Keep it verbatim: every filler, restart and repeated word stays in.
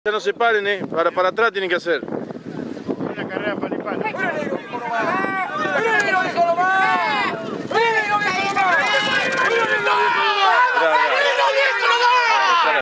Ya no se paren, eh. Para, para atrás tienen que hacer. Una carrera para el palo.